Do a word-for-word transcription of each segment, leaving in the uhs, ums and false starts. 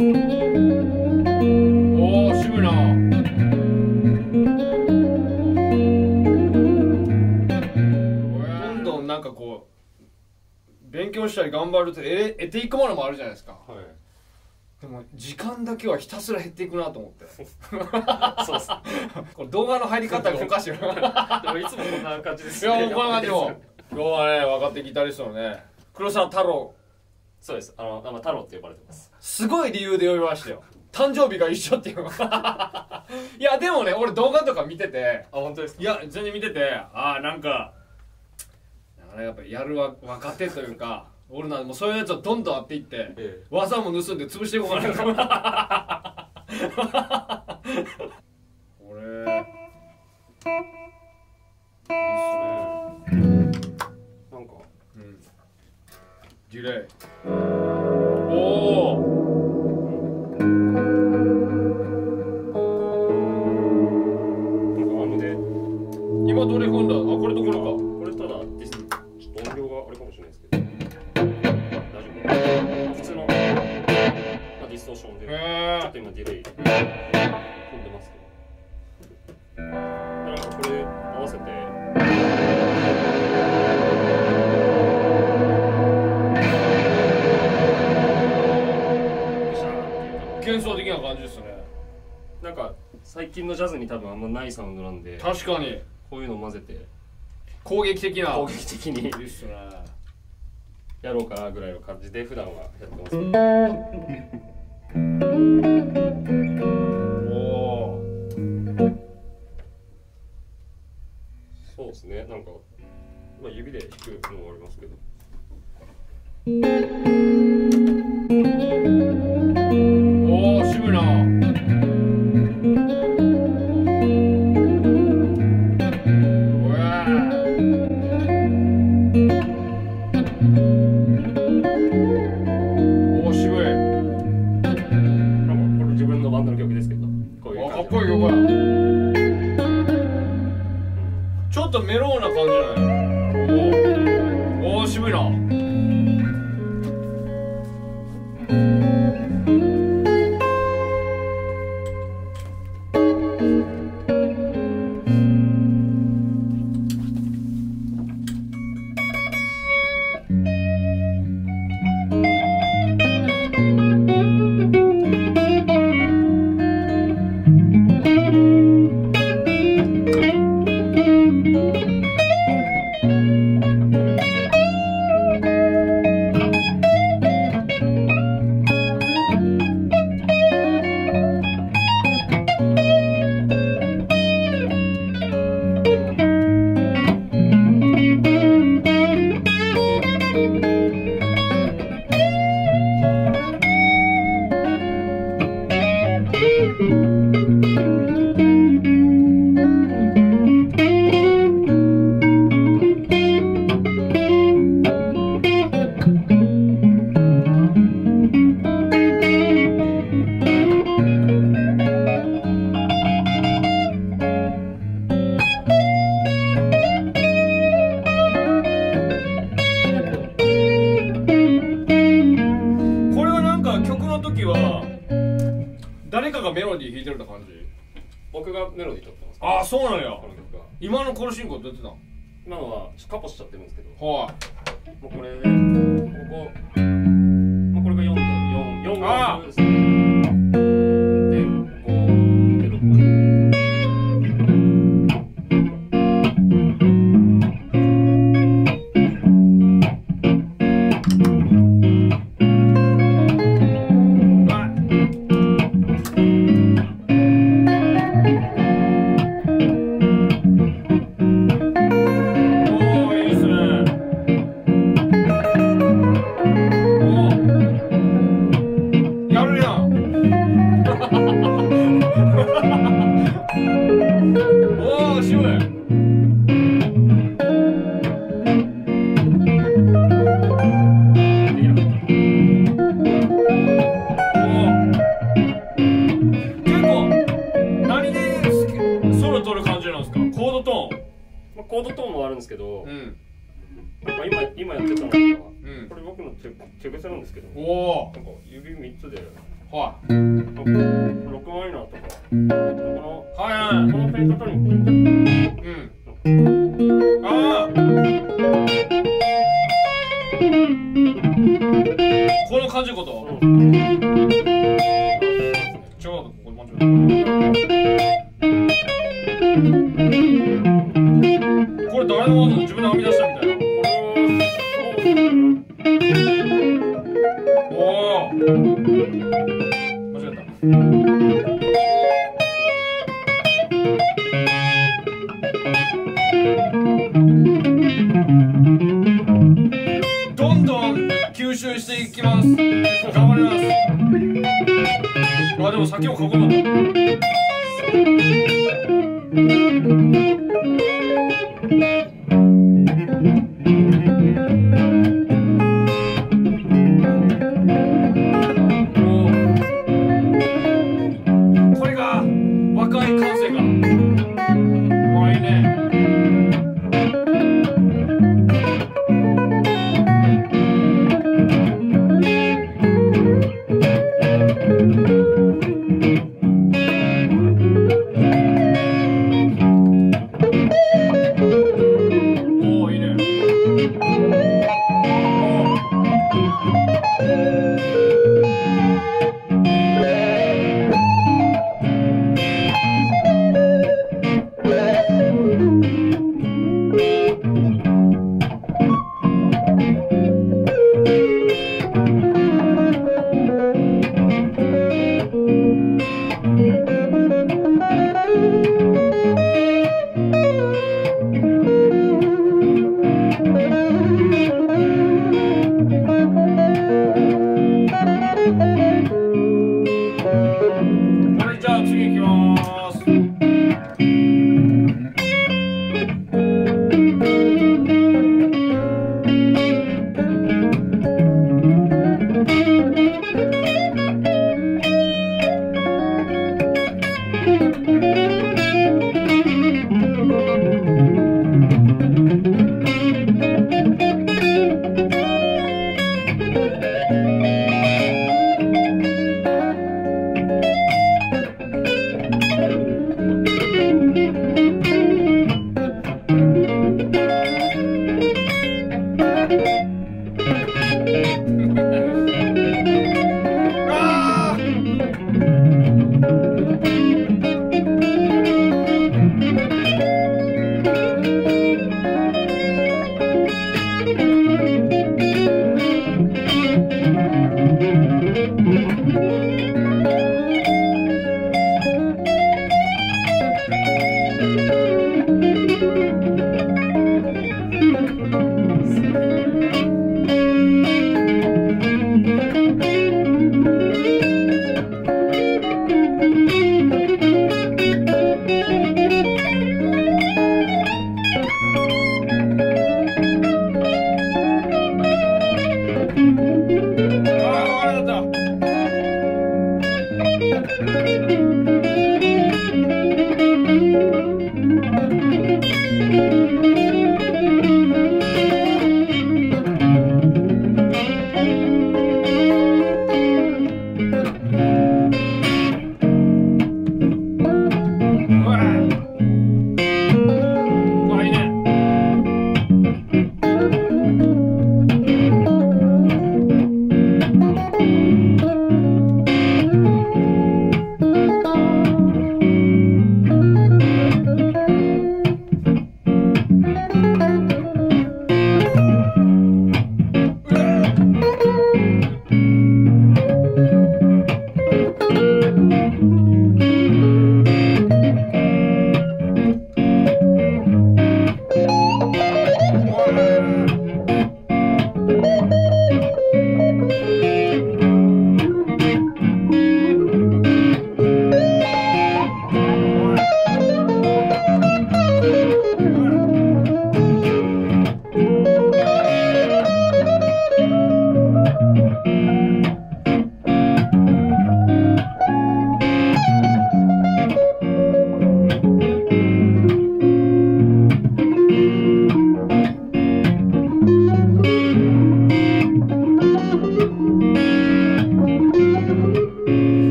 おお、渋いな。どんどんなんかこう勉強したり頑張ると得得ていくものもあるじゃないですか。はい。でも時間だけはひたすら減っていくなと思って。そうっす。これ動画の入り方がおかしい。でもいつもこんな感じですね。いや、もうこんな感じも。今日はね、若手ギタリストのね、黒沢太郎。 そうです。あの、あの太郎って呼ばれてます。 すごい理由で呼びましたよ。誕生日が一緒っていう。いや、でもね、俺動画とか見てて。 あ、本当ですか？ いや、全然見てて、ああ、なんか、やっぱやるわ若手というか、俺なんもうそういうやつをどんどんあっていって、ええ、技も盗んで潰していこうかな。これいいっすね。 なんか、 うん、ディレイ。おお。今どれ踏んだ？あ、これとこれか。 これただディス、ちょっと音量があれかもしれないですけど。大丈夫。普通の、まあ、ディストーションで、ちょっと今ディレイ踏んでますけど。なんかこれ合わせて。 幻想的な感じですね。 なんか最近のジャズに多分あんまないサウンドなんで。 確かに。 こういうのを混ぜて攻撃的な攻撃的にいいっすね。 やろうかなぐらいの感じで普段はやってます。おお。そうですね。なんかまあ指で弾くのもありますけど。 おお、渋いな。ちょっとメロウな感じじゃない？おお、渋いな。誰かがメロディー弾いてるような感じ？ 僕がメロディー取ってます。 ああ、そうなのよ。今のコルシンコどうやってた？ 今のはカポしちゃってるんですけど。 はい。 もうこれでここ、まあこれがよんとよん、よんがですね。でごでろくまで。コードトーンもあるんですけど、うん、なんか今今やってたのが、うん、これ僕の手手癖なんですけど、おなんか指みっつではい。ろくマイナーとか、この、 はいはい、 このペンタトニック。 うん。ああ。この感じこと。うん。ちょうどここもうちょっと。これ誰も自分で編み出したみたいな。おお。間違った。どんどん吸収していきます。頑張ります。あ、でも先もかっこよかった。これが若い感性が。あ、いいね。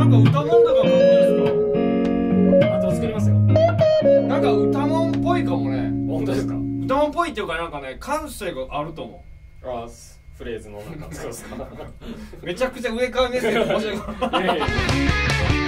なんか歌もんとか書くんですか？ あと作りますよ。 なんか歌もんっぽいかもね。 本当ですか？ 歌もんっぽいっていうかなんかね感性があると思う。 ああフレーズのなんかそうですか。 めちゃくちゃ上から目線で申し訳ない。